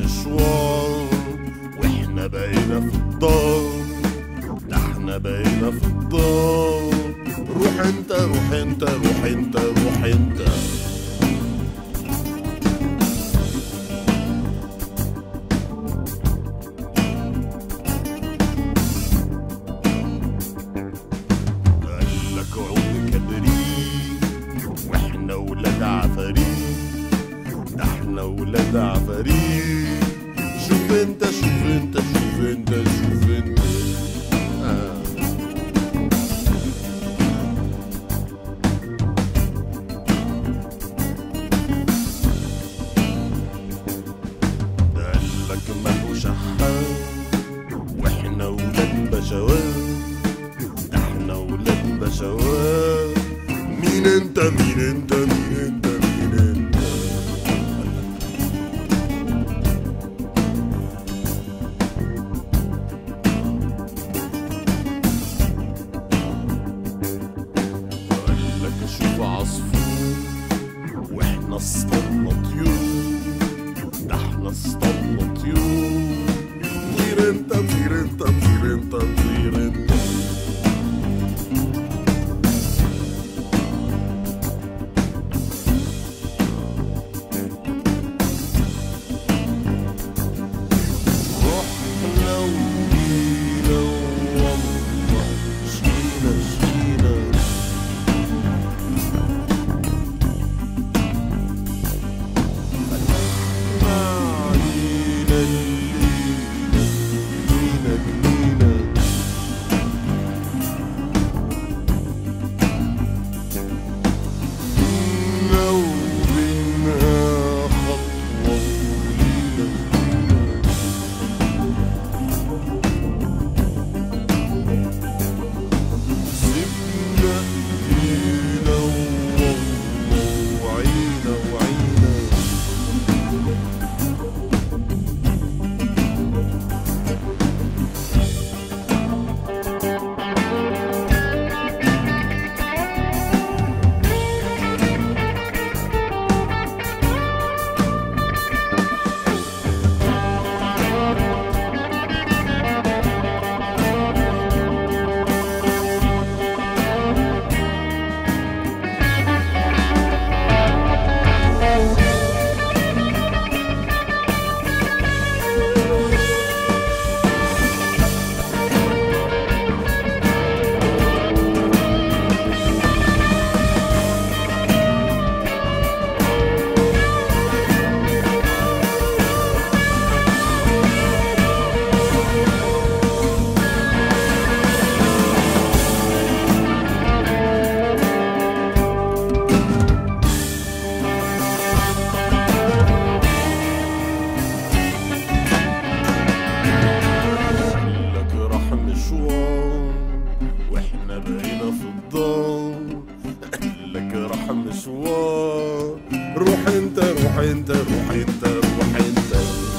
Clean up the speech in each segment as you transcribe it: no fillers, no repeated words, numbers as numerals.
مشوار واحنا بقينا في الدار، ده احنا بقينا في الدار. روح انت روح انت روح انت روح انت. قالك عود كبريت واحنا ولاد عفاريت، ده احنا ولاد عفاريت. شوف انت شوف انت شوف انت شوف انت. قالك ملوش حال واحنا ولاد بشوات، ده احنا ولاد بشوات. مين انت مين انت مين انت مين انت. قالك شوف عصفور واحنا اصطادنا طيور، ده احنا اصطادنا طيور. طير انت طير انت طير انت طير انت. رحنا وجينا والله شقينا شقينا. فتحنا علينا الليلة جنينا جنينا. بينا وبينها خطوة وليلة جنينة. سيبنا ايدينا والله وعينا وعينا. قالك راح مشوار واحنا بقينا في الدار، قالك راح مشوار. روح انت روح انت روح انت روح انت.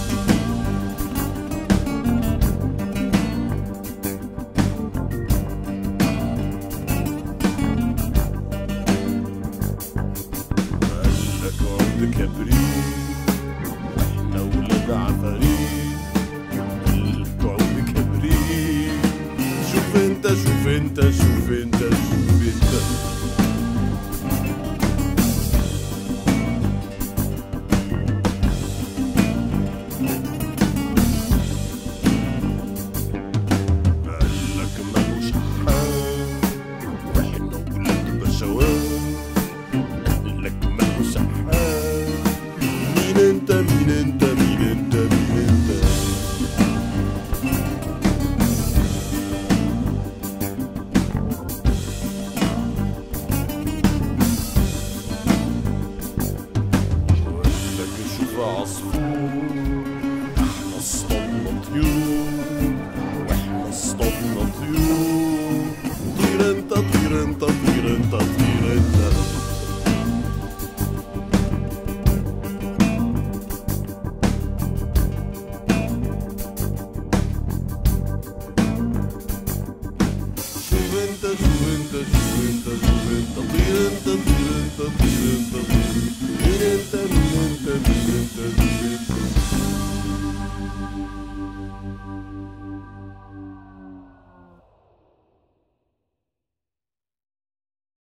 قالك عود كبريت واحنا ولاد عفاريت، قالك عود كبريت. شوف انت شوف انت شوف انت شوف انت. قالك ملوش حال واحنا ولاد بشوات، قالك ملوش حال. مين انت مين انت مين انت مين انت. قالك شوف عصفور